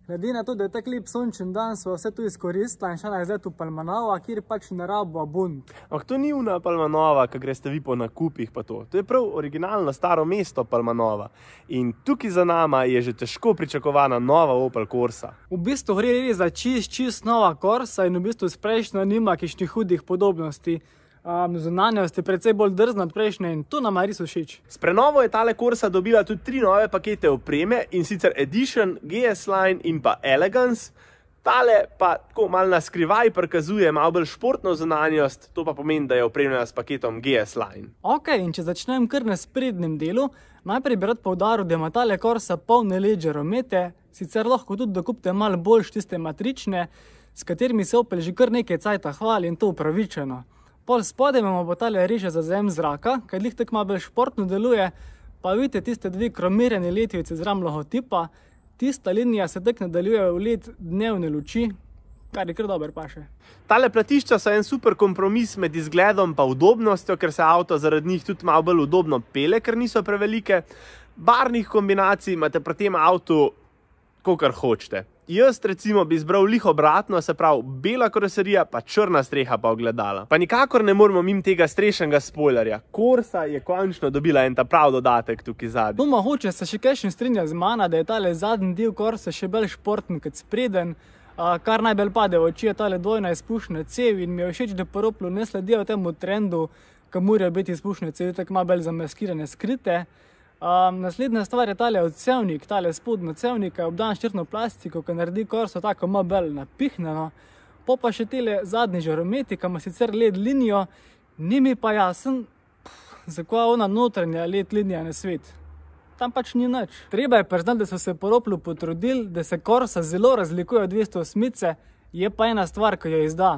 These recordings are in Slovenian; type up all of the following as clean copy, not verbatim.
Glede na to, da je tak lep sončen dan, sva vse tu izkoristila in šla zdaj v Palmanova, kjer pač ne rabo bunt. To ni una Palmanova, ki greste vi po nakupih pa to. To je prav originalno staro mesto Palmanova. In tukaj za nama je že težko pričakovana nova Opel Corsa. V bistvu gre res za čist nova Corsa in v bistvu s prejšnjo nima kakšnih hudih podobnosti. Zunanjost je precej bolj drzna od prejšnje in to nama res všeč. S prenovo je tale Corsa dobila tudi 3 nove pakete opreme, in sicer Edition, GS Line in pa Elegance. Tale pa tako malo na skrivaj prikazuje malo bolj športno zunanjost, to pa pomeni, da je opremljena s paketom GS Line. In če začnem kar na sprednjem delu, najprej bi rad poudaril, da ima tale Corsa polne led žaromete, sicer lahko tudi dokupite malo boljš tiste matrične, s katerimi se Opel že kar nekaj cajta hvali in to upravičeno. Pol spodaj imamo pa tale reže za zajem zraka, kaj lih tako malo bolj športno deluje, pa vidite tiste dve kromirjene letvice z RAM logotipa, tista linija se tako nadaljuje v led dnevne luči, kar je kar dober paše. Tale platišča so en super kompromis med izgledom pa udobnostjo, ker se avto zaradi njih tudi malo bolj udobno pele, ker niso prevelike. Barvnih kombinacij imate pri tem avtu kakor hočete. Jaz recimo bi izbral lih obratno, se pravi bela karoserija pa črna streha pa ogledala. Pa nikakor ne moramo mimo tega strešnega spoilerja. Corsa je končno dobila en ta prav dodatek tukaj zadnji. No, mogoče se še kakšen strinja z mano, da je tale zadnji del Corsa še bolj športen kot spreden. Kar najbolj pade v oči je tale dvojna izpušna cev in mi je všeč, da po Oplu ne sledijo temu trendu, ko morajo biti izpušne cevi tako malo bolj zamaskirane, skrite. Naslednja stvar je tale odsevnik, tale spodnjo cevnika je obdan ščrtno plastiko, ki naredi Corso tako malo bolj napihnjeno. Pa še tele zadnji žarometi, ki ima sicer led linijo, ni mi pa jasen, zakaj ona notranja led linija na svet. Tam pač ni nič. Treba je priznati, da so se po Oplu potrudili, da se Corsa zelo razlikuje od 208, je pa ena stvar, ki jo izda.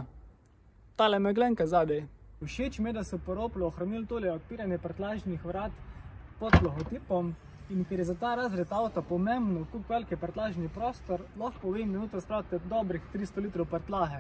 Tale meglenka zadaj. Všeč mi je, da so po Oplu ohranili tole odpiranje prtljažnih vrat pod logotipom in ker je za ta razred avta pomembno, koliko velik je prtljažni prostor, lahko povem, da noter spravite dobrih 300 litrov prtljaže.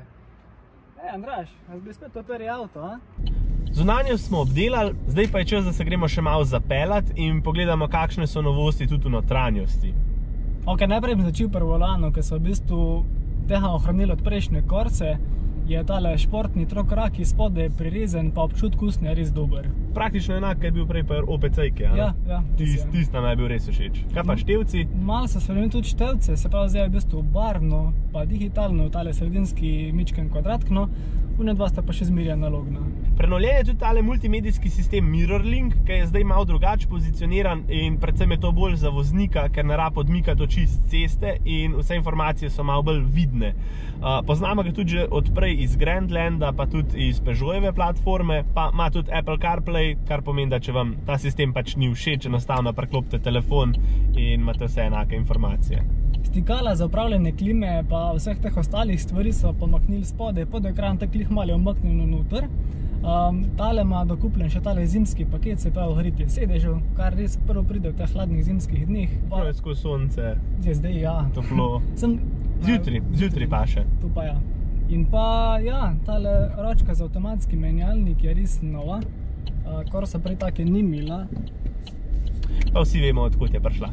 Andraž, jaz bi spet odprli avto, a? Zunanjost smo obdelali, zdaj pa je čas, da se gremo še malo zapeljati in pogledamo, kakšne so novosti tudi v notranjosti. Najprej bi začel pri volanu, ker so v bistvu tega ohranili od prejšnje Corse, je tale športni trokrak iz spodaj prirezen, pa občut usnja res dober. Praktično enak, kaj je bil prej pa OPC-ki, ja? Ja. Tist nam je bil res všeč. Kaj pa števci? Malo se spremenili tudi števce, se pravi zdaj je v bistvu barvno, pa digitalno, tale sredinski mičken kvadratkno, une dva sta pa še zmeraj analogna. Prenovljen je tudi tale multimedijski sistem MirrorLink, ki je zdaj malo drugače pozicioniran in predvsem je to bolj za voznika, ker ne rab odmikati oči z ceste in vse informacije so malo bolj vidne. Poznamo ga tudi že od prej iz Grandlanda, pa tudi iz Peugeotove platforme, pa ima tudi Apple CarPlay, kar pomeni, da če vam ta sistem pač ni všeč, enostavno preklopite telefon in imate vse enake informacije. Stikala za upravljanje klime pa vseh teh ostalih stvari so pomaknili spodaj, pod ekran tak lih malo je omaknjeno noter. Tale ima dokupljen še tale zimski paket, se pravi gritje sedežev, kar res prvo pride v teh hladnih zimskih dneh. Prav je skozi sonce. Zdaj ja. Toplo. Zjutraj pa še. Tu pa ja. In pa ja, tale ročka za avtomatski menjalnik je res nova. Corsa prej take ni imela. Pa vsi vemo, odkud je prišla.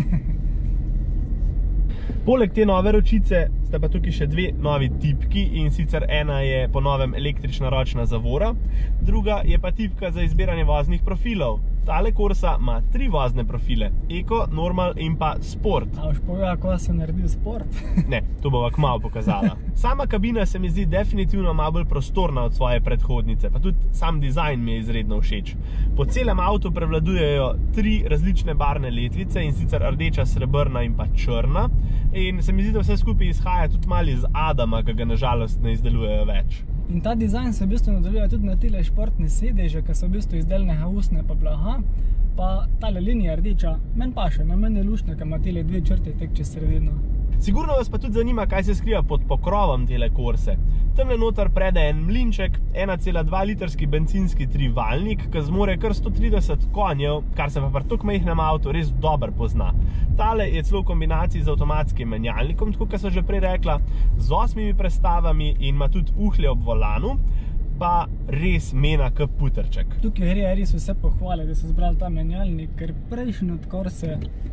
Poleg te nove ročice sta pa tukaj še dve novi tipki in sicer ena je po novem električna ročna zavora, druga je pa tipka za izbiranje voznih profilov. Tale Corsa ima 3 vozne profile, Eco, Normal in pa Sport. A boš povedal, kako se naredil Sport? Ne, to bova kmalu pokazala. Sama kabina se mi zdi definitivno malo bolj prostorna od svoje predhodnice, pa tudi sam dizajn mi je izredno všeč. Po celem avtu prevladujejo 3 različne barvne letvice in sicer rdeča, srebrna in pa črna. In se mi zdi, da vse skupaj izhaja tudi malo iz Adama, ki ga nažalost ne izdelujejo več. In ta dizajn se v bistvu nadaljuje tudi na tile športne sedeže, ki so v bistvu izdelnega usnja pa blaga. Pa tale linija rdeča, meni paše, na meni je luštna, ki ima tele 2 črte tek čez sredino. Sigurno vas pa tudi zanima, kaj se skriva pod pokrovom tele Corse. Tamle noter prede en mlinček, 1,2 litrski bencinski trivaljnik, ki zmore kar 130 konjev, kar se pa pri tako majhnem avtu res dobro pozna. Tale je celo v kombinaciji z avtomatskim menjalnikom, tako kot sem že prej rekla, z 8 prestavami in ima tudi uhlje ob volanu, pa res mena kot putrček. Tukaj gre res vse pohvale, da so zbrali ta menjalnik, ker prejšnji od Corse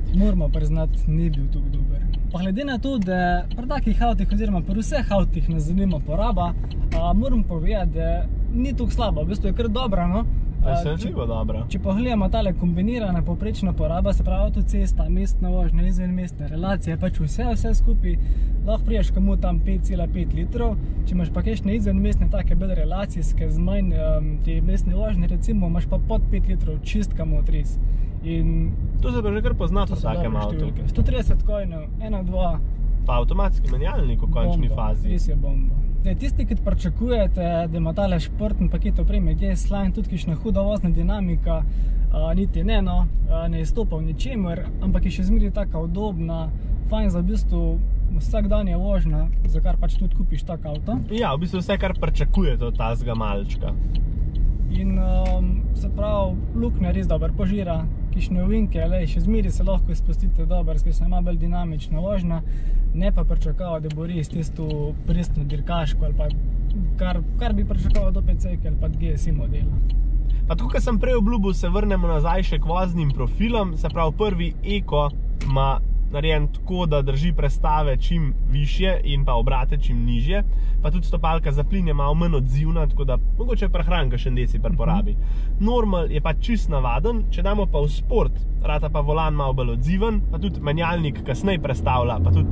Moramo priznati, ni bil tako dober. Pa glede na to, da pri takih avtih oziroma pri vseh avtih nas zanima poraba, moram povedati, da ni tako slaba, v bistvu je kar dobra, no. Presenetljivo dobra. Če pogledamo tale kombinirana povprečna poraba, se pravi avtocesta, mestna vožnja, izvenmestne relacije, pač vse skupaj, lahko priješ komu tam 5,5 litrov, če imaš pa kakšne izvenmestne take bolj relacijske z manj te mestne vožnje, recimo imaš pa pod 5 litrov čistka motriz. In to se pa že kar pozna po takem avtu. 130 konjev, 1,2. Pa avtomatski menjalnik v končni fazi. Res je bomba. Zdaj, tisti, ki pričakujete, da ima tale športni paket opreme GS-Line, tudi kakšna huda vozna dinamika, niti ne, no, ne izstopa v ničemer, ampak je še zmeraj taka udobna, fajn za v bistvu vsakdanja vožnja, za kar pač tudi kupiš tak avto. Ja, v bistvu vse, kar pričakujete od tazga malčka. In se pravi, luknja res dober požira, kakšne ovinke, še zmeraj se lahko izpustite dober, ker ima bolj dinamična vožnja, ne pa pričakava, da bo res tisto pristno dirkaško ali pa kar bi pričakava do PC ali pa GSI modela. Pa tako, kot sem prej obljubil, se vrnemo nazaj še k voznim profilom, se pravi prvi Eko ima narejen tako, da drži prestave čim višje in pa obrate čim nižje, pa tudi stopalka za plin je malo manj odzivna, tako da mogoče prehranka še deci pri porabi. Normal je pa čist navaden, če damo pa v sport, rata pa volan malo bolj odziven, pa tudi menjalnik kasneje prestavlja, pa tudi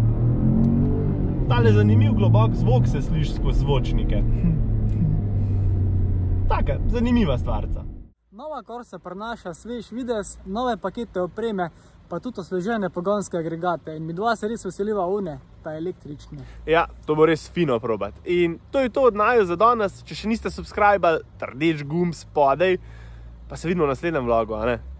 tale zanimiv globok zvok se sliši skozi zvočnike. Taka, zanimiva stvarca. Nova Corsa prinaša svež videz, nove pakete opreme, pa tudi osvežene pogonske agregate in midva se res veseliva une, pa električne. Ja, to bo res fino probati. In to je to od naju za danes. Če še niste subscribali, trdeč gumb spodaj, pa se vidimo v naslednjem vlogu, a ne?